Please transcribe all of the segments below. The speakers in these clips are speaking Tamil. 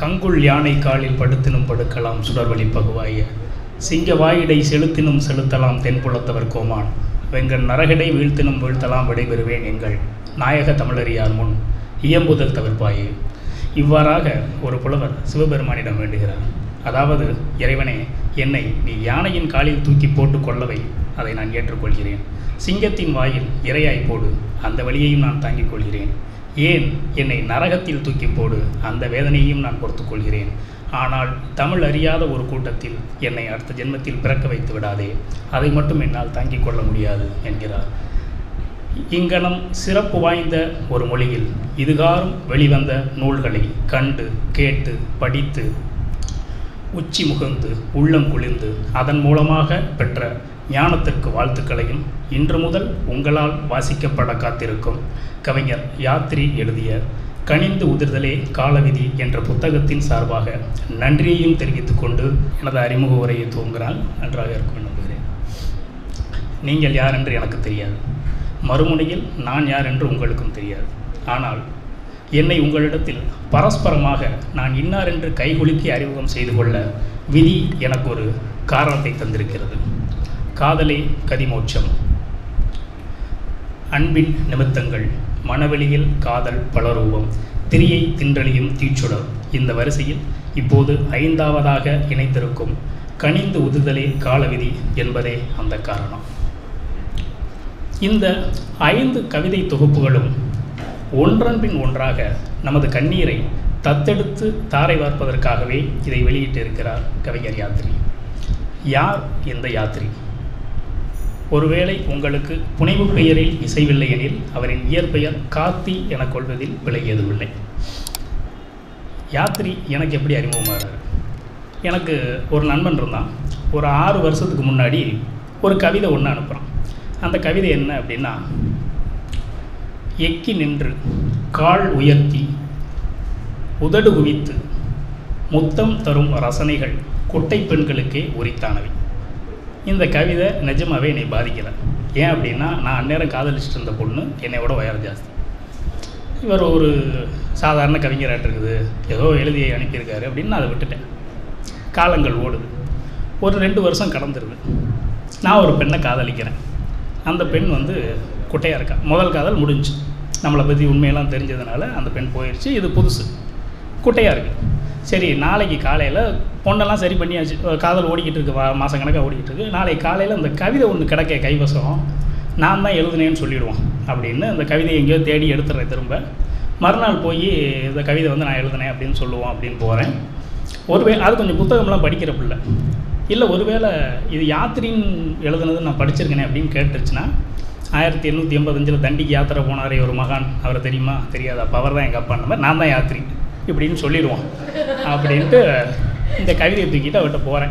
கங்குள் யானை காலில் படுத்தினும் படுக்கலாம் சுடர்வழி பகுவாய, சிங்க வாயிடை செலுத்தினும் செலுத்தலாம் தென்புலத்தவர் கோமான், வெங்கண் நரகிடை வீழ்த்தினும் வீழ்த்தலாம் விடைபெறுவேன் எங்கள் நாயக தமிழறியார் முன் இயம்புதல் தவிர்ப்பாயே. இவ்வாறாக ஒரு புலவர் சிவபெருமானிடம் வேண்டுகிறார். அதாவது, இறைவனே, என்னை நீ யானையின் காலில் தூக்கி போட்டு கொள்ளவை, அதை நான் ஏற்றுக்கொள்கிறேன். சிங்கத்தின் வாயில் இரையாய் போடு, அந்த வழியையும் நான் தாங்கிக் கொள்கிறேன். ஏன் என்னை நரகத்தில் தூக்கி போடு, அந்த வேதனையையும் நான் பொறுத்துக்கொள்கிறேன். ஆனால் தமிழ் அறியாத ஒரு கூட்டத்தில் என்னை அடுத்த ஜென்மத்தில் பிறக்க வைத்து விடாதே, அதை மட்டும் என்னால் தாங்கிக் கொள்ள முடியாது என்கிறார். இங்கனம் சிறப்பு வாய்ந்த ஒரு மொழியில் இதுகாரும் வெளிவந்த நூல்களை கண்டு கேட்டு படித்து உச்சி முகந்து உள்ளம் குளிர்ந்து அதன் மூலமாக பெற்ற ஞானத்திற்கு வாழ்த்துக்களையும் இன்று முதல் உங்களால் வாசிக்கப்பட காத்திருக்கும் கவிஞர் யாத்ரி எழுதிய கனிந்து உதிர்தலே காலவிதி என்ற புத்தகத்தின் சார்பாக நன்றியையும் தெரிவித்துக் கொண்டு எனது அறிமுக உரையை துவங்குகிறால் நன்றாக இருக்கும் நம்புகிறேன். நீங்கள் யார் என்று எனக்கு தெரியாது, மறுமுனையில் நான் யார் என்று உங்களுக்கும் தெரியாது. ஆனால் என்னை உங்களிடத்தில் பரஸ்பரமாக நான் இன்னார் என்று கைகுலுக்கி அறிமுகம் செய்து கொள்ள விதி எனக்கு ஒரு காரணத்தை தந்திருக்கிறது. காதலே கதிமோட்சம், அன்பின் நிமித்தங்கள், மனவெளியில் காதல் பலரூபம், திரியை தின்றலியும் தீச்சுடர். இந்த வரிசையில் இப்போது 5ஆவதாக இணைத்திருக்கும் கனிந்து உதுதலே காலவிதி என்பதே அந்த காரணம். இந்த 5 கவிதை தொகுப்புகளும் ஒன்றன் பின் ஒன்றாக நமது கண்ணீரை தத்தெடுத்து தாரை வார்ப்பதற்காகவே இதை வெளியிட்டிருக்கிறார் கவிஞர் யாத்ரி. யார் இந்த யாத்ரி? ஒருவேளை உங்களுக்கு புனைவு பெயரில் இசைவில்லை எனில் அவரின் இயற்பெயர் கார்த்தி என கொள்வதில் பிழை ஏதுமில்லை. யாத்ரி எனக்கு எப்படி அறிமுகமாகிறார்? எனக்கு ஒரு நண்பன் இருந்தான். ஒரு 6 வருஷத்துக்கு முன்னாடி ஒரு கவிதை ஒன்று அனுப்புகிறான். அந்த கவிதை என்ன அப்படின்னா, எக்கி நின்று கால் உயர்த்தி உதடு குவித்து முத்தம் தரும் ரசனைகள் குட்டை பெண்களுக்கே உரித்தானவை. இந்த கவிதை நிஜமாகவே என்னை பாதிக்கலை. ஏன் அப்படின்னா, நான் அந்நேரம் காதலிச்சுட்டு இருந்த பொண்ணு என்னை விட உயரம் ஜாஸ்தி. இவர் ஒரு சாதாரண கவிஞராக இருக்குது, ஏதோ எழுதி அனுப்பியிருக்காரு அப்படின்னு நான் அதை விட்டுட்டேன். காலங்கள் ஓடுது. ஒரு 2 வருஷம் கடந்துருது. நான் ஒரு பெண்ணை காதலிக்கிறேன். அந்த பெண் குட்டையாக இருக்கா. முதல் காதல் முடிஞ்சு, நம்மளை பற்றி உண்மையெல்லாம் தெரிஞ்சதுனால அந்த பெண் போயிடுச்சு. இது புதுசு, குட்டையாக இருக்குது. சரி, நாளைக்கு காலையில் பொண்ணெல்லாம் சரி பண்ணியாச்சு, காதல் ஓடிக்கிட்டு இருக்கு, மாதம் கணக்காக ஓடிக்கிட்டு இருக்குது. நாளைக்கு காலையில் அந்த கவிதை ஒன்று கிடைக்க கைவசம், நான் தான் எழுதுனேன்னு சொல்லிவிடுவோம் அப்படின்னு அந்த கவிதையை எங்கேயோ தேடி எடுத்துடுறேன். திரும்ப மறுநாள் போய் இந்த கவிதை நான் எழுதுனேன் அப்படின்னு சொல்லுவோம் அப்படின்னு போகிறேன். அது கொஞ்சம் புத்தகம்லாம் படிக்கிற பிள்ளை இல்லை, ஒருவேளை இது யாத்திரின்னு எழுதுனது நான் படிச்சிருக்கேனே அப்படின்னு கேட்டுருச்சுன்னா, 1885 தண்டிக்கு யாத்திரை போனாரே ஒரு மகான், அவரை தெரியுமா? தெரியாது. அப்போ அவர் தான் எங்கள் அப்பா. அந்த மாதிரி நான் தான் யாத்திரி இப்படின்னு சொல்லிடுவோம் அப்படின்ட்டு இந்த கவிதையை தூக்கிட்டு அவர்கிட்ட போகிறேன்.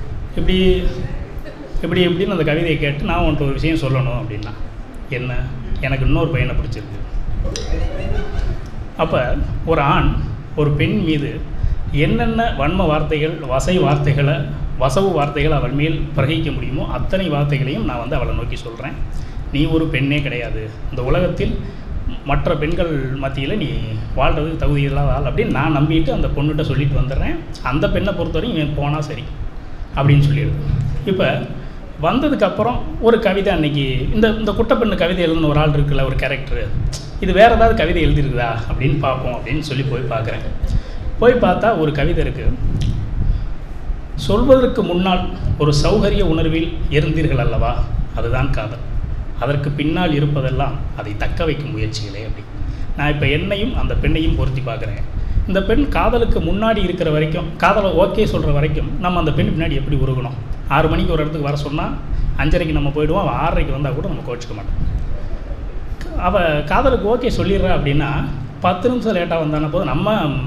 இப்படின்னு அந்த கவிதையை கேட்டு, நான் உன்ட்டு ஒரு விஷயம் சொல்லணும் அப்படின்னா, என்ன, எனக்கு இன்னொரு பையனை பிடிச்சிருக்கு. அப்போ ஒரு ஆண் ஒரு பெண் மீது என்னென்ன வன்ம வார்த்தைகள், வசவு வார்த்தைகள் அவள் மேல் பிரகிக்க முடியுமோ அத்தனை வார்த்தைகளையும் நான் அவளை நோக்கி சொல்கிறேன். நீ ஒரு பெண்ணே கிடையாது, இந்த உலகத்தில் மற்ற பெண்கள் மத்தியில் நீ வாழ்கிறதுக்கு தகுதி இல்லாத ஆள் அப்படின்னு நான் நம்பிட்டு அந்த பொண்ணுகிட்ட சொல்லிட்டு வந்துடுறேன். அந்த பெண்ணை பொறுத்தவரையும் இவன் போனால் சரி அப்படின்னு சொல்லிடுது. இப்போ வந்ததுக்கப்புறம் ஒரு கவிதை அன்றைக்கி இந்த குட்டை பெண்ணு கவிதை எழுதுன ஒரு ஆள் இருக்குல்ல, ஒரு கேரக்டரு, இது வேறு ஏதாவது கவிதை எழுதிருக்குதா அப்படின்னு பார்ப்போம் அப்படின்னு சொல்லி போய் பார்க்குறேன். போய் பார்த்தா ஒரு கவிதை இருக்குது. சொல்வதற்கு முன்னால் ஒரு சௌகரிய உணர்வில் இருந்தீர்கள் அல்லவா, அதுதான் காதல். அதற்கு பின்னால் இருப்பதெல்லாம் அதை தக்க வைக்கும் முயற்சிகளே அப்படி. நான் இப்போ என்னையும் அந்த பெண்ணையும் பொருத்தி பார்க்குறேன். இந்த பெண் காதலுக்கு முன்னாடி இருக்கிற வரைக்கும், காதலை ஓகே சொல்கிற வரைக்கும் நம்ம அந்த பெண் பின்னாடி எப்படி உருகணும். 6 மணிக்கு ஒரு இடத்துக்கு வர சொன்னால் 5:30க்கு நம்ம போயிடுவோம். அவள் 6:30க்கு வந்தால் கூட நம்ம கோச்சிக்க மாட்டோம். அவள் காதலுக்கு ஓகே சொல்லிடுறா அப்படின்னா 10 நிமிஷம் லேட்டாக வந்தான போது நம்ம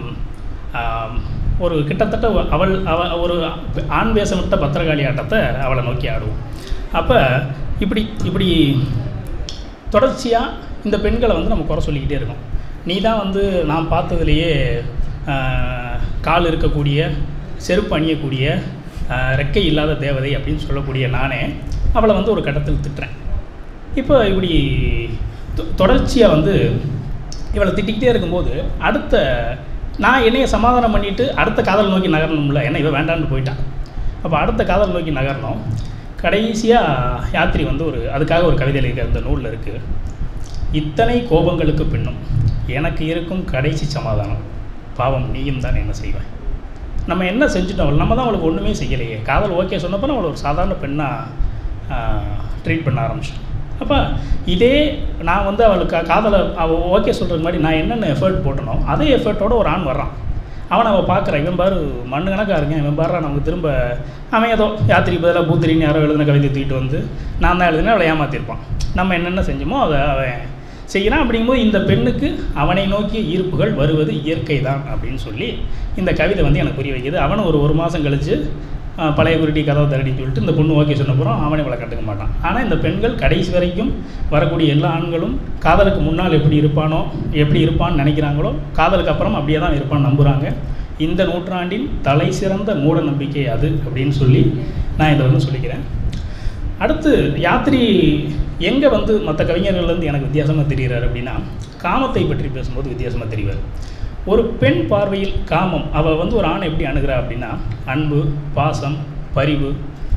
ஒரு கிட்டத்தட்ட அவள் ஒரு ஆண் வேஷம் விட்ட பத்திரகாளி ஆட்டத்தை அவளை நோக்கி ஆடுவோம். அப்போ இப்படி தொடர்ச்சியாக இந்த பெண்களை நம்ம குறை சொல்லிக்கிட்டே இருக்கோம். நீ தான் நான் பார்த்ததுலேயே கால் இருக்கக்கூடிய, செருப்பு அணியக்கூடிய, ரெக்கை இல்லாத தேவதை அப்படின்னு சொல்லக்கூடிய நானே அவளை ஒரு கட்டத்தில் திட்டுறேன். இப்போ இப்படி தொடர்ச்சியாக இவளை திட்டிக்கிட்டே இருக்கும்போது அடுத்த நான் என்னையை சமாதானம் பண்ணிவிட்டு அடுத்த காதல் நோக்கி நகரணும்ல, ஏன்னா இவன் வேண்டான்னு போயிட்டான். அப்போ அடுத்த காதல் நோக்கி நகரணும். கடைசியாக யாத்திரி வந்து அதுக்காக ஒரு கவிதையில் இருக்க அந்த நூலில் இருக்குது, இத்தனை கோபங்களுக்கு பின்னும் எனக்கு இருக்கும் கடைசி சமாதானம், பாவம் நீயும் தான் என்ன செய்வேன். நம்ம என்ன செஞ்சுட்டோம், நம்ம தான் அவளுக்கு ஒன்றுமே செய்யலையே. காதல் ஓகே சொன்னப்போ அவளை ஒரு சாதாரண பெண்ணாக ட்ரீட் பண்ண ஆரம்பிச்சோம். அப்போ இதே நான் வந்து அவளுக்கு காதலை அவள் ஓகே சொல்கிறது மாதிரி நான் என்னென்ன எஃபர்ட் போட்டனோ அதே எஃபர்ட்டோட ஒரு ஆண் வர்றான். அவனை அவள் பார்க்குறான், இவன் பாரு மண்ணு கணக்காக இருக்கேன், இவன் பாரு நமக்கு திரும்ப அவன் ஏதோ யாத்திரி பதிலாக பூத்திரின்னு யாரோ எழுதின கவிதை தூக்கிட்டு வந்து நான் தான் எழுதினேன் அவளை ஏமாற்றிருப்பான். நம்ம என்னென்ன செஞ்சோமோ அதை அவன் செய்கிறான். அப்படிங்கும்போது இந்த பெண்ணுக்கு அவனை நோக்கிய ஈர்ப்புகள் வருவது இயற்கை தான் அப்படின்னு சொல்லி இந்த கவிதை வந்து எனக்கு புரிய வைக்கிது. அவனும் ஒரு மாதம் கழித்து பழைய குருட்டி கதவை தரடின்னு சொல்லிட்டு இந்த பொண்ணு ஓகே சொன்னப்புறம் அவனை இவளை கண்டுக்க மாட்டான். ஆனால் இந்த பெண்கள் கடைசி வரைக்கும் வரக்கூடிய எல்லா ஆண்களும் காதலுக்கு முன்னால் எப்படி இருப்பான்னு நினைக்கிறாங்களோ காதலுக்கு அப்புறம் அப்படியே தான் இருப்பான்னு நம்புகிறாங்க. இந்த நூற்றாண்டின் தலை சிறந்த மூட நம்பிக்கை அது அப்படின்னு சொல்லி நான் இதை வந்து சொல்லிக்கிறேன். அடுத்து யாத்திரி எங்கே வந்து மற்ற கவிஞர்கள்லேருந்து எனக்கு வித்தியாசமாக தெரிகிறார் அப்படின்னா, காமத்தை பற்றி பேசும்போது வித்தியாசமாக தெரிவார். ஒரு பெண் பார்வையில் காமம், அவள் வந்து ஒரு ஆணை எப்படி அணுகிறா அப்படின்னா, அன்பு, பாசம், பரிவு,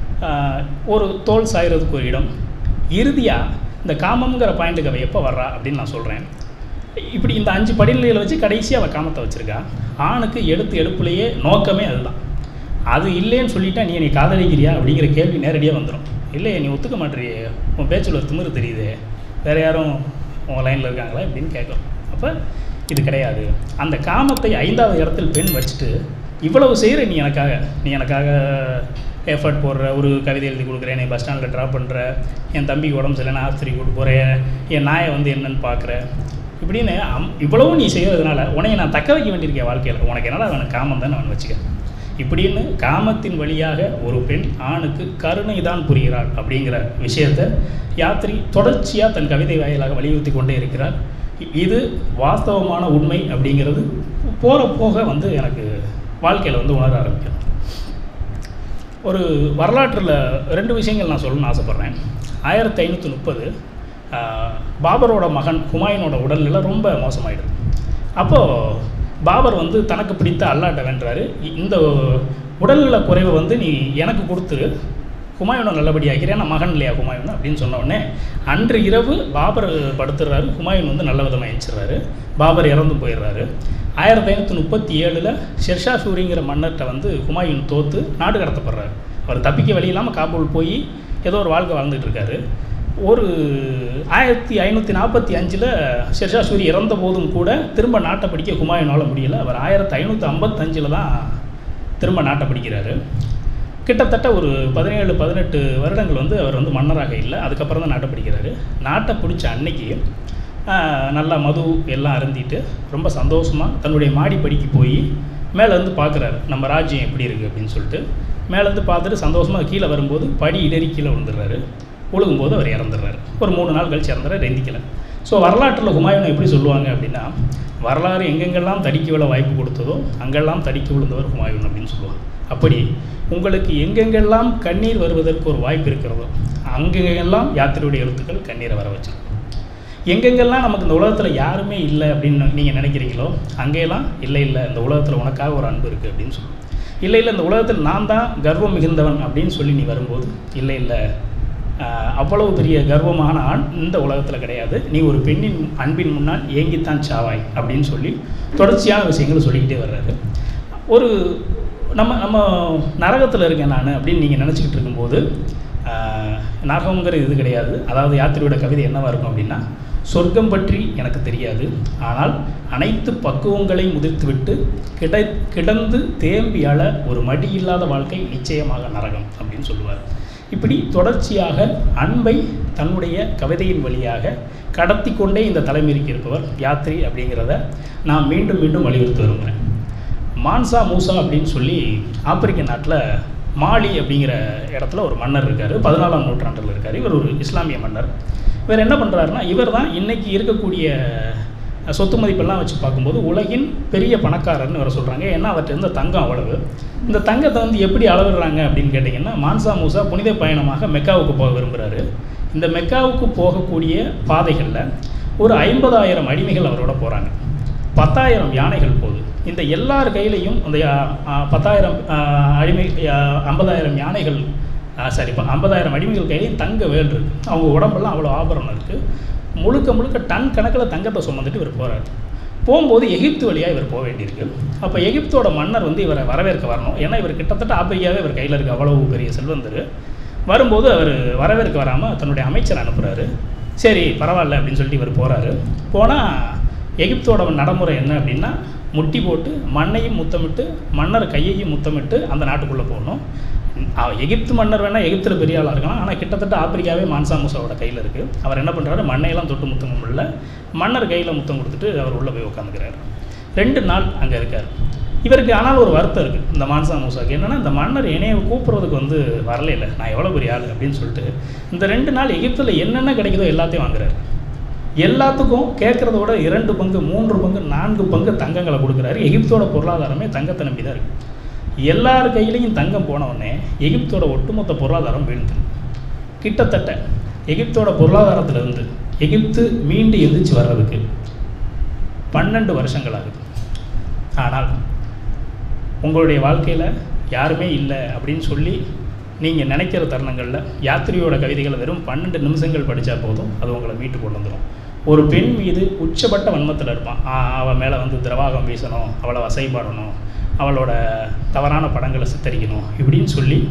ஒரு தோல் சாய்கிறதுக்கு ஒரு இடம், இறுதியாக இந்த காமங்கிற பாயிண்ட்டுக்கு அவள் எப்போ வர்றா அப்படின்னு நான் சொல்கிறேன். இப்படி இந்த 5 படிநிலைகளை வச்சு கடைசியாக அவள் காமத்தை வச்சுருக்கா. ஆணுக்கு எடுப்புலையே நோக்கமே அதுதான். அது இல்லைன்னு சொல்லிட்டா நீ காதலிக்கிறியா அப்படிங்கிற கேள்வி நேரடியாக வந்துடும். இல்லையே நீ ஒத்துக்க மாட்டேறியே, உன் பேச்சில் ஒரு திமிரு தெரியுது, வேறு யாரும் உன் லைனில் இருக்காங்களா இப்படின்னு கேட்கும். அப்போ இது கிடையாது. அந்த காமத்தை 5வது இடத்தில் பெண் வச்சுட்டு இவ்வளவு செய்கிற நீ எனக்காக எஃபர்ட் போடுற, ஒரு கவிதை எழுதி கொடுக்குறேன், நீ பஸ் ஸ்டாண்டில் ட்ராப் பண்ணுற, என் தம்பிக்கு உடம்பு சரியில்லைன்னா ஆஸ்பத்திரிக்கு கூட்டு போகிறேன், என் நாயை வந்து என்னென்னு பார்க்குற, இப்படின்னு இவ்வளவும் நீ செய்கிறதுனால உன்னையை நான் தக்க வைக்க வேண்டியிருக்கேன் வாழ்க்கையில், உனக்கு என்னடா அவனுக்கு காமம் தான் அவன் வச்சுக்க. இப்படின்னு காமத்தின் வழியாக ஒரு பெண் ஆணுக்கு கருணை தான் புரிகிறாள் அப்படிங்கிற விஷயத்தை யாத்திரி தொடர்ச்சியாக தன் கவிதை வாயிலாக வலியுறுத்தி கொண்டே இருக்கிறார். இது வாஸ்தவமான உண்மை அப்படிங்கிறது போக வந்து எனக்கு வாழ்க்கையில் வந்து உணர ஆரம்பிக்கும். ஒரு வரலாற்றில் 2 விஷயங்கள் நான் சொல்லணும்னு ஆசைப்பட்றேன். 1530 பாபரோட மகன் ஹுமாயூனோட உடல்நிலை ரொம்ப மோசமாயிடுது. அப்போது பாபர் வந்து தனக்கு பிடித்த அல்லாட்ட வென்றாரு, இந்த உடல்நல குறைவை வந்து நீ எனக்கு கொடுத்துரு, ஹுமாயூனை நல்லபடியாகிறேன், நான் மகன் இல்லையா ஹுமாயூன் அப்படின்னு சொன்ன உடனே அன்று இரவு பாபர் படுத்துடுறாரு, ஹுமாயூன் வந்து நல்ல விதமாக எழுச்சிடுறாரு, பாபர் இறந்து போயிடுறாரு. 1537 ஷெர்ஷா சூரிங்கிற மன்னர்கிட்ட வந்து ஹுமாயூன் தோற்று நாடு கடத்தப்படுறாரு. அவர் தப்பிக்க வழி இல்லாமல் காபூல் போய் ஏதோ ஒரு வாழ்க்கை வாழ்ந்துட்டு இருக்காரு. ஒரு 1545 ஷெர்ஷா சூரி இறந்த போதும் கூட திரும்ப நாட்டை பிடிக்க ஹுமாயூனால் முடியலை. அவர் 1555 தான் திரும்ப நாட்டை பிடிக்கிறாரு. கிட்டத்தட்ட ஒரு 17-18 வருடங்கள் வந்து அவர் வந்து மன்னராக இல்லை. அதுக்கப்புறம் தான் நாட்டை பிடிக்கிறாரு. நாட்டை பிடிச்ச அன்னைக்கு நல்லா மது எல்லாம் அருந்திட்டு ரொம்ப சந்தோஷமாக தன்னுடைய மாடிப்படிக்கு போய் மேலேருந்து பார்க்குறாரு, நம்ம ராஜ்யம் எப்படி இருக்குது அப்படின்னு சொல்லிட்டு. மேலேருந்து பார்த்துட்டு சந்தோஷமாக கீழே வரும்போது படி இடறி கீழே விழுந்துடுறாரு. விழுகும்போது அவர் இறந்துடுறாரு. ஒரு 3 நாள் கழிச்சு இறந்துறாரு, எந்திக்கலை. ஸோ வரலாற்றில் ஹுமாயூனை எப்படி சொல்லுவாங்க அப்படின்னா, வரலாறு எங்கெங்கெல்லாம் தடிக்க விழ வாய்ப்பு கொடுத்ததோ அங்கெல்லாம் தடிக்க விழுந்தவர் ஹுமாயூன் அப்படின்னு சொல்லுவாங்க. அப்படி உங்களுக்கு எங்கெங்கெல்லாம் கண்ணீர் வருவதற்கு ஒரு வாய்ப்பு இருக்கிறதோ அங்கெங்கெல்லாம் யாத்திரையுடைய எழுத்துக்கள் கண்ணீரை வர வச்சிடும். எங்கெங்கெல்லாம் நமக்கு இந்த உலகத்தில் யாருமே இல்லை அப்படின்னு நீங்கள் நினைக்கிறீங்களோ அங்கேயெல்லாம் இல்லை இந்த உலகத்தில் உனக்காக ஒரு அன்பு இருக்குது அப்படின்னு சொல்லுவோம். இல்லை இந்த உலகத்தில் நான் தான் கர்வம் மிகுந்தவன் அப்படின்னு சொல்லி நீ வரும்போது இல்லை அவ்வளவு பெரிய கர்வமான ஆண் இந்த உலகத்தில் கிடையாது, நீ ஒரு பெண்ணின் அன்பின் முன்னால் ஏங்கித்தான் சாவாய் அப்படின்னு சொல்லி தொடர்ச்சியான விஷயங்களை சொல்லிக்கிட்டே வர்றாரு. ஒரு நம்ம நரகத்தில் இருக்கேன் நான் அப்படின்னு நீங்கள் நினச்சிக்கிட்டு இருக்கும்போது நரகங்கிற இது கிடையாது. அதாவது யாத்திரையோட கவிதை என்னவாக இருக்கும் அப்படின்னா, சொர்க்கம் பற்றி எனக்கு தெரியாது, ஆனால் அனைத்து பக்குவங்களையும் முதிர்த்துவிட்டு கிடந்து தேம்பி அழ ஒரு மடி இல்லாத வாழ்க்கை நிச்சயமாக நரகம் அப்படின்னு சொல்லுவார். இப்படி தொடர்ச்சியாக அன்பை தன்னுடைய கவிதையின் வழியாக கடத்தி கொண்டே இந்த தலைமுறைக்கு இருப்பவர் யாத்திரி அப்படிங்கிறத நான் மீண்டும் மீண்டும் வலியுறுத்தி வருகிறேன். மான்சா மூசா அப்படின்னு சொல்லி ஆப்பிரிக்க நாட்டில் மாலி அப்படிங்கிற இடத்துல ஒரு மன்னர் இருக்கார். 14ஆம் நூற்றாண்டில் இருக்கார். இவர் ஒரு இஸ்லாமிய மன்னர். இவர் என்ன பண்ணுறாருன்னா, இவர் தான் இன்றைக்கி இருக்கக்கூடிய சொத்து மதிப்பெல்லாம் வச்சு பார்க்கும்போது உலகின் பெரிய பணக்காரர்னு வர சொல்கிறாங்க. ஏன்னா அவர்கிட்ட இருந்த தங்கம் அவ்வளவு. இந்த தங்கத்தை வந்து எப்படி அளவிடுறாங்க அப்படின்னு கேட்டிங்கன்னா, மான்சா மூசா புனித பயணமாக மெக்காவுக்கு போக விரும்புகிறாரு. இந்த மெக்காவுக்கு போகக்கூடிய பாதைகளில் ஒரு 50,000 அடிமைகள் அவரோட போகிறாங்க, 10,000 யானைகள் போகுது, இந்த எல்லார் கையிலையும் அந்த 10,000 அடிமை 50,000 யானைகள் சாரி 50,000 அடிமைகள் கையிலையும் தங்க வேல் இருக்குது. அவங்க உடம்பெல்லாம் அவ்வளோ ஆபரணம் இருக்குது. முழுக்க முழுக்க டன் கணக்கில் தங்கத்தை சுமந்துட்டு இவர் போகிறார். போகும்போது எகிப்து வழியாக இவர் போக வேண்டியிருக்கு. அப்போ எகிப்தோட மன்னர் வந்து இவரை வரவேற்க வரணும். ஏன்னா இவர் கிட்டத்தட்ட ஆப்பிரிக்காவே இவர் கையில் இருக்க அவ்வளவு பெரிய செல்வந்தர். வரும்போது அவர் வரவேற்க வராமல் தன்னுடைய அமைச்சர் அனுப்புகிறாரு. சரி பரவாயில்ல அப்படின்னு சொல்லிட்டு இவர் போகிறாரு. போனால் எகிப்தோட நடைமுறை என்ன அப்படின்னா, முட்டி போட்டு மண்ணையும் முத்தமிட்டு மன்னர் கையையும் முத்தமிட்டு அந்த நாட்டுக்குள்ளே போகணும். எகிப்து மன்னர் வேணால் எகிப்தில் பெரிய ஆளாக இருக்கலாம், ஆனால் கிட்டத்தட்ட ஆப்பிரிக்காவே மான்சா மூசாவோட கையில் இருக்குது. அவர் என்ன பண்ணுறாரு, மண்ணையெல்லாம் தொட்டு முத்தம் முடியல, மன்னர் கையில் முத்தம் கொடுத்துட்டு அவர் உள்ளே போய் உட்காந்துக்கிறாரு. 2 நாள் அங்கே இருக்கார். இவருக்கு ஆனால் ஒரு வருத்தம் இருக்குது இந்த மான்சா மூசாவுக்கு. என்னென்னா, இந்த மன்னர் என்னையை கூப்பிட்றதுக்கு வந்து வரல, இல்லை நான் எவ்வளோ பெரிய ஆள் அப்படின்னு சொல்லிட்டு இந்த 2 நாள் எகிப்தில் என்னென்ன கிடைக்குதோ எல்லாத்தையும் வாங்குறாரு. எல்லாத்துக்கும் கேட்குறத விட 2 பங்கு 3 பங்கு 4 பங்கு தங்கங்களை கொடுக்குறாரு. எகிப்தோட பொருளாதாரமே தங்கத்தை நம்பி தான் இருக்குது. எல்லார் கையிலையும் தங்கம் போனவுடனே எகிப்தோட ஒட்டுமொத்த பொருளாதாரம் வீழ்ந்துது. கிட்டத்தட்ட எகிப்தோட பொருளாதாரத்திலிருந்து எகிப்து மீண்டு எந்திரிச்சு வர்றதுக்கு 12 வருஷங்கள் ஆகுது. ஆனால் உங்களுடைய வாழ்க்கையில் யாருமே இல்லை அப்படின்னு சொல்லி நீங்கள் நினைக்கிற தருணங்களில் யாத்திரியோட கவிதைகளை வெறும் 12 நிமிஷங்கள் படித்தா போதும், அது உங்களை மீட்டு கொண்டு வந்துடும். ஒரு பெண் மீது உச்சப்பட்ட வன்மத்தில் இருப்பான். அவள் மேலே வந்து திரவாகம் வீசணும், அவளை வசைப்பாடணும், அவளோட தவறான படங்களை சித்தரிக்கணும் இப்படின்னு சொல்லி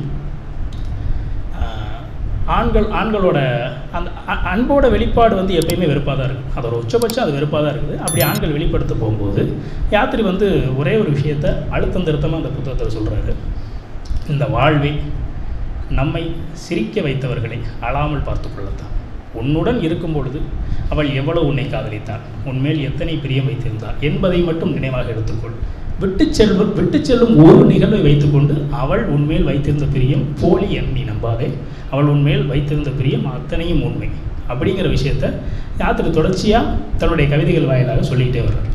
ஆண்களோட அந்த அன்போட வெளிப்பாடு வந்து எப்பயுமே வெறுப்பாக தான் இருக்குது. அதோட உச்சபட்சம் அது வெறுப்பாக தான் இருக்குது. அப்படி ஆண்கள் வெளிப்படுத்த போகும்போது யாத்திரி வந்து ஒரே ஒரு விஷயத்தை அழுத்தம் திருத்தமாக அந்த புத்தகத்தில் சொல்கிறாரு. இந்த வாழ்வை நம்மை சிரிக்க வைத்தவர்களை அழாமல் பார்த்து கொள்ளத்தான். உன்னுடன் இருக்கும் பொழுது அவள் எவ்வளவு உன்னை காதலித்தாள், உன்மேல் எத்தனை பிரியம் வைத்திருந்தாள் என்பதை மட்டும் நினைவாக எடுத்துக்கொள். விட்டு செல்லும் ஒரு நிகழ்வை வைத்துக்கொண்டு அவள் உன்மேல் வைத்திருந்த பிரியம் போலி எண்ணி நம்பாதே, அவள் உன்மேல் வைத்திருந்த பிரியம் அத்தனையும் உண்மை அப்படிங்கிற விஷயத்த யாத்திரை தொடர்ச்சியாக தன்னுடைய கவிதைகள் வாயிலாக சொல்லிக்கிட்டே வர்றார்.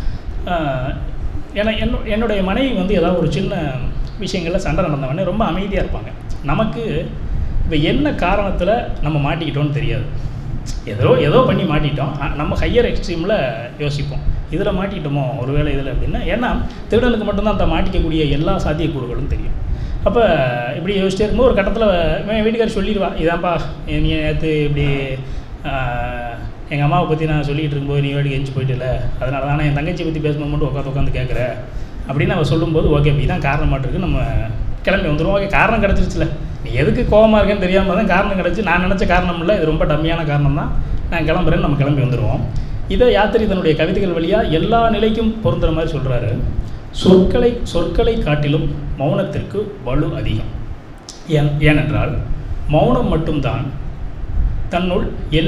ஏன்னா என்னுடைய மனைவி வந்து ஏதாவது ஒரு சின்ன விஷயங்களில் சண்டை நடந்தவொடனே ரொம்ப அமைதியாக இருப்பாங்க. நமக்கு இப்போ என்ன காரணத்தில் நம்ம மாட்டிக்கிட்டோன்னு தெரியாது. ஏதோ பண்ணி மாட்டிட்டோம். நம்ம ஹையர் எக்ஸ்ட்ரீமில் யோசிப்போம், இதில் மாட்டிக்கிட்டோமோ ஒருவேளை இதில் அப்படின்னா. ஏன்னா திருடனுக்கு மட்டும்தான் அந்த மாட்டிக்கக்கூடிய எல்லா சாத்தியக்கூறுகளும் தெரியும். அப்போ இப்படி யோசிச்சிட்டே இருக்கும்போது ஒரு கட்டத்தில் என் வீட்டுக்காரர் சொல்லிடுவா, இதான்ப்பா நீ நேற்று இப்படி எங்கள் அம்மாவை பற்றி நான் சொல்லிகிட்டு இருக்கும்போது நீ வேடிக்கை எஞ்சி போயிட்டு, அதனால தான் என் தங்கச்சியை பற்றி பேசணும் மட்டும் உட்காந்து கேட்குற அப்படின்னு அவள் சொல்லும்போது, ஓகே இதுதான் காரணம் மாட்டிருக்கு, நம்ம கிளம்பி வந்துடுவோம். ஓகே காரணம் கிடச்சிருச்சுல, நீ எதுக்கு கோவமாக இருக்கேன்னு தெரியாமல் தான் காரணம் கிடச்சி, நான் நினச்ச காரணம் இல்லை, இது ரொம்ப டம்மியான காரணம் தான், நான் கிளம்புறேன்னு நம்ம கிளம்பி வந்துடுவோம். இதை யாத்திரை தன்னுடைய கவிதைகள் வழியாக எல்லா நிலைக்கும் பொருந்துகிற மாதிரி சொல்கிறாரு. சொற்களை காட்டிலும் மௌனத்திற்கு வலு அதிகம். ஏனென்றால் மௌனம் மட்டும்தான் தன்னுள்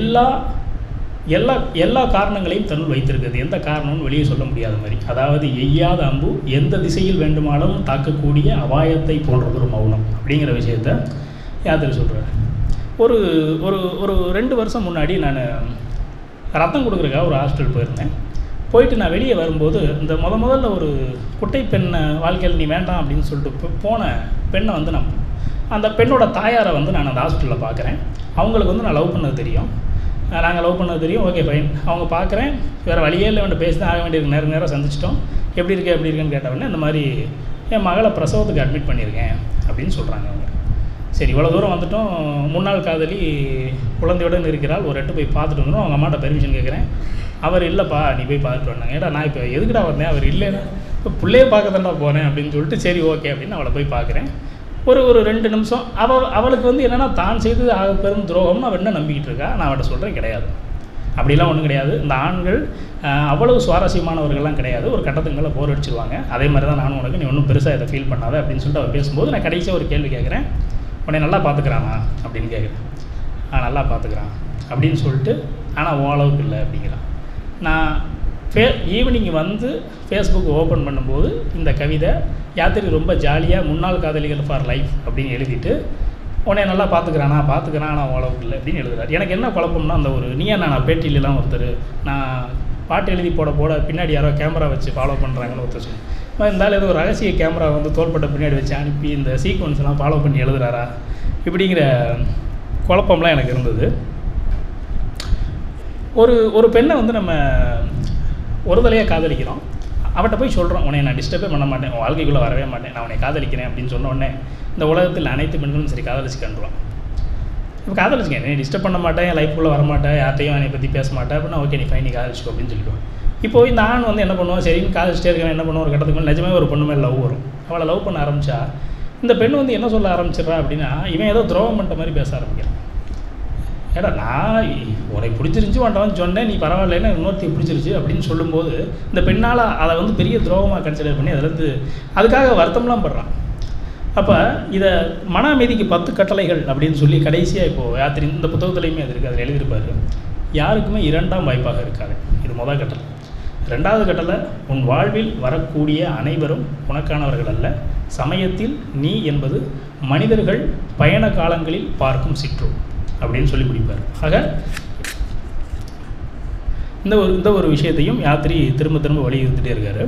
எல்லா காரணங்களையும் தன்னுள் வைத்திருக்கிறது. எந்த காரணம்னு வெளியே சொல்ல முடியாத மாதிரி. அதாவது எய்யாத அம்பு எந்த திசையில் வேண்டுமானாலும் தாக்கக்கூடிய அபாயத்தை போன்றது ஒரு மௌனம் அப்படிங்கிற விஷயத்த யாத்திரை சொல்கிறார். ஒரு ஒரு 2 வருஷம் முன்னாடி நான் ரத்தம் கொடுக்குறதுக்காக ஒரு ஹாஸ்டல் போயிருந்தேன். போயிட்டு நான் வெளியே வரும்போது இந்த முதல்ல ஒரு குட்டை பெண்ணை வாழ்க்கையில் நீ வேண்டாம் அப்படின்னு சொல்லிட்டு போன பெண்ணை வந்து அந்த பெண்ணோட தாயாரை வந்து நான் அந்த ஹாஸ்பிட்டலில் பார்க்குறேன். அவங்களுக்கு வந்து நான் லவ் பண்ணது தெரியும், நாங்கள் லவ் பண்ணது தெரியும். Okay fine. அவங்க பார்க்குறேன், வேறு வழியே இல்லை, வேண்ட பேசி தான் ஆக வேண்டியிருக்கு. நேரம் சந்திச்சிட்டோம். எப்படி இருக்குன்னு கேட்டவுடனே இந்த மாதிரி என் மகளை பிரசவத்துக்கு அட்மிட் பண்ணியிருக்கேன் அப்படின்னு சொல்கிறாங்க அவங்க. சரி இவ்வளோ தூரம் வந்துட்டோம், முன்னாள் காதலி குழந்தையுடன் இருக்கிறாள், ஒரு எட்டு போய் பார்த்துட்டு வந்துடும். அவங்க அம்மாட்ட பெர்மிஷன் கேட்குறேன். அவர் இல்லைப்பா நீ போய் பார்த்துட்டு வந்தாங்க. ஏடா நான் இப்போ எதுக்குடா வந்தேன், அவர் இல்லைன்னா இப்போ பிள்ளையே பார்க்க தான்டா போனேன் அப்படின்னு சொல்லிட்டு சரி ஓகே அப்படின்னு அவளை போய் பார்க்குறேன். ஒரு 2 நிமிஷம் அவளுக்கு வந்து என்னென்னா தான் செய்தது ஆக பெரும் துரோகம்னு அவள் என்ன நம்பிக்கிட்டு இருக்கா. நான் அவட்ட சொல்கிறேன் கிடையாது, அப்படிலாம் ஒன்றும் கிடையாது. இந்த ஆண்கள் அவ்வளவு சுவாரஸ்யமானவர்கள்லாம் கிடையாது. ஒரு கட்டத்துக்கு மேலே போர் அடிச்சிருவாங்க. அதே மாதிரி தான் நானும் உனக்கு, நீ ஒன்றும் பெருசாக இதை ஃபீல் பண்ணாத அப்படின்னு சொல்லிட்டு அவர் பேசும்போது நான் கடைசியாக ஒரு கேள்வி கேட்குறேன், உன்னை நல்லா பார்த்துக்கிறானா அப்படின்னு கேட்குறேன். நல்லா பார்த்துக்கிறான் அப்படின்னு சொல்லிட்டு, ஆனால் ஓரளவுக்கு இல்லை அப்படிங்கிறான். நான் ஈவினிங் வந்து ஃபேஸ்புக் ஓப்பன் பண்ணும்போது இந்த கவிதை யாத்திரை ரொம்ப ஜாலியாக முன்னாள் காதலிகள் ஃபார் லைஃப் அப்படின்னு எழுதிட்டு, உன்னை நல்லா பார்த்துக்கிறானா ஆனால் ஓரளவுக்கு இல்லை அப்படின்னு எழுதுறாரு. எனக்கு என்ன குழப்பம்னா, அந்த ஒரு நீயா நான் பேட்டியிலலாம் ஒருத்தர் நான் பாட்டு எழுதி போட பின்னாடி யாரோ கேமரா வச்சு ஃபாலோ பண்ணுறாங்கன்னு ஒருத்தர் சொல்லி, இருந்தாலும் ஏதோ ஒரு ரகசிய கேமரா வந்து தோள்பட்ட பின்னாடி வச்சு அனுப்பி இந்த சீக்வன்ஸ்லாம் ஃபாலோ பண்ணி எழுதுறாரா இப்படிங்கிற குழப்பம்லாம் எனக்கு இருந்தது. ஒரு பெண்ணை வந்து நம்ம ஒரு தலையாக காதலிக்கிறோம். அவட்ட போய் சொல்கிறோம், உன்னை நான் டிஸ்டர்பே பண்ண மாட்டேன், உன் வாழ்க்கைக்குள்ளே வரவே மாட்டேன், நான் உன்னை காதலிக்கிறேன் அப்படின்னு சொன்ன உடனே இந்த உலகத்தில் அனைத்து பெண்களும் சரி காதலிச்சுக்கன்றுவான். இப்போ காதலிச்சுக்க, என்னை டிஸ்டர்ப் பண்ண மாட்டேன், என் லைஃப்குள்ளே வரமாட்டேன், யார்ட்டையும் என்னை பற்றி பேச மாட்டேன் அப்படின்னா ஓகே நீ ஃபைன், நீ காதலிச்சுக்கோ அப்படின்னு சொல்லிடுவான். இப்போது இந்த ஆண் வந்து என்ன பண்ணுவான், சரின்னு காதலிச்சிட்டே இருக்கிறேன், என்ன பண்ணுவோம், ஒரு கட்டத்துக்கு மேலே நிஜமே ஒரு பொண்ணு மேலே லவ் வரும். அவளை லவ் பண்ண ஆரம்பித்தா இந்த பெண் வந்து என்ன சொல்ல ஆரம்பிச்சிடறா அப்படின்னா, இவன் ஏதோ துரோகம் பண்ணுற மாதிரி பேச ஆரம்பிக்கிறான். ஏடா நான் உனக்கு பிடிச்சிருந்துச்சி வேண்டாம்னு சொன்னேன், நீ பரவாயில்லைன்னா இன்னொருத்தி பிடிச்சிருச்சு அப்படின்னு சொல்லும்போது இந்த பெண்ணால் அதை வந்து பெரிய துரோகமாக கன்சிடர் பண்ணி அதிலேருந்து அதுக்காக வருத்தம்லாம் படுறான். அப்போ இதை மன அமைதிக்கு 10 கட்டளைகள் அப்படின்னு சொல்லி கடைசியாக இப்போது யாத்திரை இந்த புத்தகத்துலையுமே அது இருக்குது, அதில் எழுதியிருப்பார். யாருக்குமே 2ஆம் வாய்ப்பாக இருக்காது, இது முதல் கட்டளை. 2வது கட்டளை, உன் வாழ்வில் வரக்கூடிய அனைவரும் உனக்கானவர்கள் அல்ல, சமயத்தில் நீ என்பது மனிதர்கள் பயண காலங்களில் பார்க்கும் சிற்றூர் அப்படின்னு சொல்லி பிடிப்பார். ஆக இந்த ஒரு விஷயத்தையும் யாத்திரி திரும்ப திரும்ப வலியுறுத்திட்டே இருக்கார்.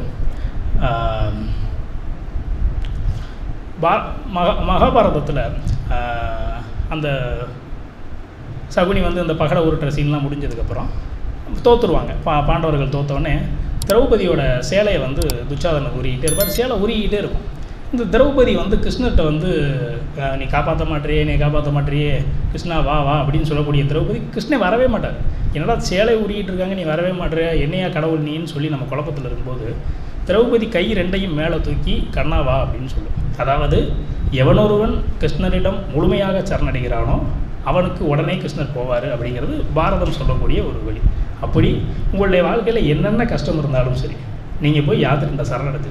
மகாபாரதத்தில் அந்த சகுனி வந்து அந்த பகடை உருட்டுற சீன்லாம் முடிஞ்சதுக்கப்புறம் தோற்றுருவாங்க. பாண்டவர்கள் தோற்றவுடனே திரௌபதியோட சேலையை வந்து துச்சாதனை உருகிட்டே இருப்பார், சேலை உருகிக்கிட்டே இருக்கும். இந்த திரௌபதி வந்து கிருஷ்ணர்கிட்ட வந்து நீ காப்பாற்ற மாட்டேறியே, நீ காப்பாற்ற மாட்டேறியே, கிருஷ்ணா வா வா அப்படின்னு சொல்லக்கூடிய திரௌபதி கிருஷ்ணன் வரவே மாட்டார். என்னடா சேலை உருகிட்டு இருக்காங்க, நீ வரவே மாட்டேறியா, என்னையா கடவுள் நீன்னு சொல்லி நம்ம குழப்பத்தில் இருக்கும்போது திரௌபதி கை 2ஐயும் மேலே தூக்கி கண்ணா வா அப்படின்னு சொல்லும். அதாவது எவனொருவன் கிருஷ்ணரிடம் முழுமையாக சரணடைகிறானோ அவனுக்கு உடனே கிருஷ்ணர் போவார் அப்படிங்கிறது பாரதம் சொல்லக்கூடிய ஒரு வழி. அப்படி உங்களுடைய வாழ்க்கையில் என்னென்ன கஷ்டம் இருந்தாலும் சரி, நீங்கள் போய் யாத்திரை சரணடைது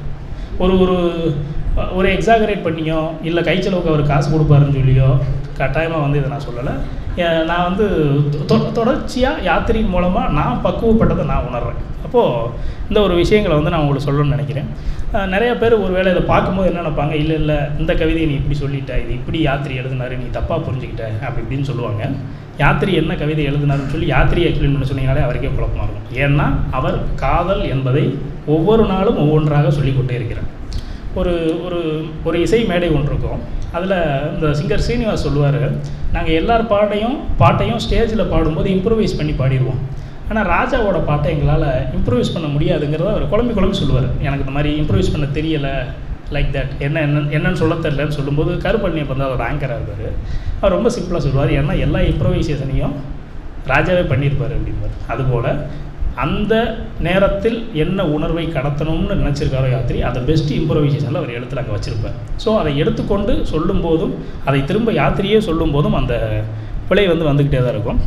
ஒரு எக்ஸாகரேட் பண்ணியோ இல்லை கை செலவுக்கு அவர் காசு கொடுப்பாருன்னு சொல்லியோ கட்டாயமாக வந்து இதை நான் சொல்லலை. நான் வந்து தொடர்ச்சியாக யாத்திரையின் மூலமாக நான் பக்குவப்பட்டதை நான் உணர்றேன். அப்போது இந்த ஒரு விஷயங்களை வந்து நான் உங்களுக்கு சொல்லணும்னு நினைக்கிறேன். நிறைய பேர் ஒரு வேளை இதை பார்க்கும்போது என்ன நினைப்பாங்க, இல்லை இந்த கவிதையை நீ இப்படி சொல்லிட்ட, இது இப்படி யாத்திரை எழுதினாரு, நீ தப்பாக புரிஞ்சுக்கிட்ட அப்படி இப்படின்னு சொல்லுவாங்க. யாத்திரை என்ன கவிதை எழுதினாருன்னு சொல்லி யாத்திரையை எக்ஸ்பிளைன் பண்ண சொன்னீங்கனாலே அவருக்கே குழப்பமாக இருக்கும். ஏன்னா அவர் காதல் என்பதை ஒவ்வொரு நாளும் ஒவ்வொன்றாக சொல்லிக்கொண்டே இருக்கிறார். ஒரு இசை மேடை ஒன்று இருக்கும், அதில் இந்த சிங்கர் ஸ்ரீனிவாஸ் சொல்லுவார், நாங்கள் எல்லார் பாட்டையும் ஸ்டேஜில் பாடும்போது இம்ப்ரூவைஸ் பண்ணி பாடிடுவோம், ஆனால் ராஜாவோட பாட்டை எங்களால் இம்ப்ரூவைஸ் பண்ண முடியாதுங்கிறத அவர் குழம்பி சொல்லுவார். எனக்கு இந்த மாதிரி இம்ப்ரூவைஸ் பண்ண தெரியலை, லைக் தட் என்னன்னு சொல்ல தெரியலன்னு சொல்லும்போது கருப்பழனியை வந்து அவர் ஆங்கராக இருப்பார். அவர் ரொம்ப சிம்பிளாக சொல்லுவார், ஏன்னா எல்லா இம்ப்ரூவைசேஷனையும் ராஜாவே பண்ணியிருப்பார் அப்படின்பார். அதுபோல் அந்த நேரத்தில் என்ன உணர்வை கடத்தணும்னு நினச்சிருக்காரோ யாத்திரை, அதை பெஸ்ட் இம்ப்ரோவைசேஷனில் அவர் எழுத்துல அங்கே வச்சுருப்பார். ஸோ அதை எடுத்துக்கொண்டு சொல்லும்போதும் அதை திரும்ப யாத்திரையே சொல்லும்போதும் அந்த பிழை வந்து வந்துக்கிட்டே தான் இருக்கும்.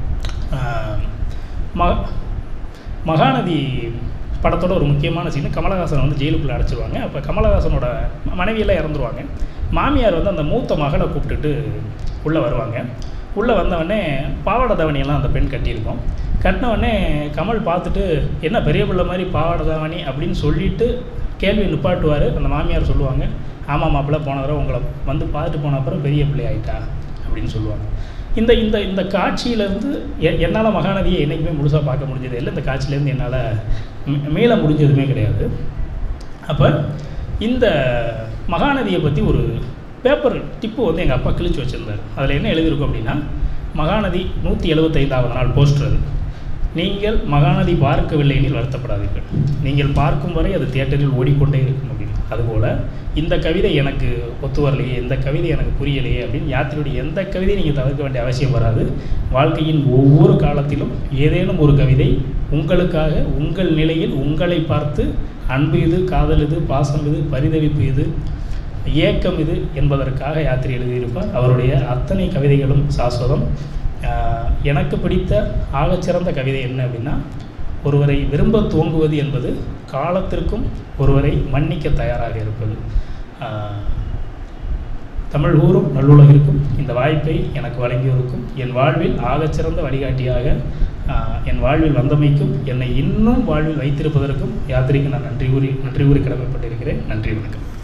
மகாநதி படத்தோட ஒரு முக்கியமான சீனு, கமலஹாசன் வந்து ஜெயிலுக்குள்ளே அடைச்சிருவாங்க. அப்போ கமலஹாசனோட மனைவியெல்லாம் இறந்துருவாங்க. மாமியார் வந்து அந்த மூத்த மகளை கூப்பிட்டுட்டு உள்ளே வருவாங்க. உள்ளே வந்தவொடனே பாவாடை தாவணியெல்லாம் அந்த பெண் கட்டியிருக்கோம். கட்டினவுடனே கமல் பார்த்துட்டு என்ன பெரிய பிள்ளை மாதிரி பாவாடை தாவணி அப்படின்னு சொல்லிட்டு கேள்வி நிப்பாட்டுவார். அந்த மாமியார் சொல்லுவாங்க, ஆமாம் மாப்பிள்ளை போன தடவை உங்களை வந்து பார்த்துட்டு போன அப்புறம் பெரிய பிள்ளை ஆகிட்டா அப்படின்னு சொல்லுவாங்க. இந்த இந்த இந்த காட்சியிலேருந்து என்னால் மகாநதியை என்றைக்குமே முழுசாக பார்க்க முடிஞ்சதே இல்லை. இந்த காட்சியிலேருந்து என்னால் மீள முடிஞ்சதுமே கிடையாது. அப்போ இந்த மகாநதியை பற்றி ஒரு பேப்பர் டிப்பு வந்து எங்கள் அப்பா கிழிச்சு வச்சுருந்தார். அதில் என்ன எழுதியிருக்கும் அப்படின்னா, மகாநதி 175வது நாள் போஸ்டர் அது. நீங்கள் மகாநதி பார்க்கவில்லை எனில் வருத்தப்படாதீர்கள், நீங்கள் பார்க்கும் வரை அது தியேட்டரில் ஓடிக்கொண்டே இருக்கும் அப்படின்னு. அதுபோல் இந்த கவிதை எனக்கு ஒத்து வரலையே, இந்த கவிதை எனக்கு புரியலையே அப்படின்னு யாத்திரையுடைய எந்த கவிதையும் நீங்கள் தவிர்க்க வேண்டிய அவசியம் வராது. வாழ்க்கையின் ஒவ்வொரு காலத்திலும் ஏதேனும் ஒரு கவிதை உங்களுக்காக, உங்கள் நிலையில் உங்களை பார்த்து அன்பு இது, காதல் இது, பாசம் இது, பரிதவிப்பு இது, ஏக்கம் இது என்பதற்காக யாத்திரை எழுதியிருப்பார். அவருடைய அத்தனை கவிதைகளும் சாஸ்வதம். எனக்கு பிடித்த ஆகச்சிறந்த கவிதை என்ன அப்படின்னா, ஒருவரை விரும்ப துவங்குவது என்பது காலத்திற்கும் ஒருவரை மன்னிக்க தயாராக இருப்பது. தமிழ் ஊரும் நல்லுலகிற்கும் இந்த வாய்ப்பை எனக்கு வழங்கியிருக்கும் என் வாழ்வில் ஆகச்சிறந்த வழிகாட்டியாக என் வாழ்வில் வந்தமைக்கும் என்னை இன்னும் வாழ்வில் வைத்திருப்பதற்கும் யாத்திரைக்கு நான் நன்றி கூறி கடமைப்பட்டிருக்கிறேன். நன்றி, வணக்கம்.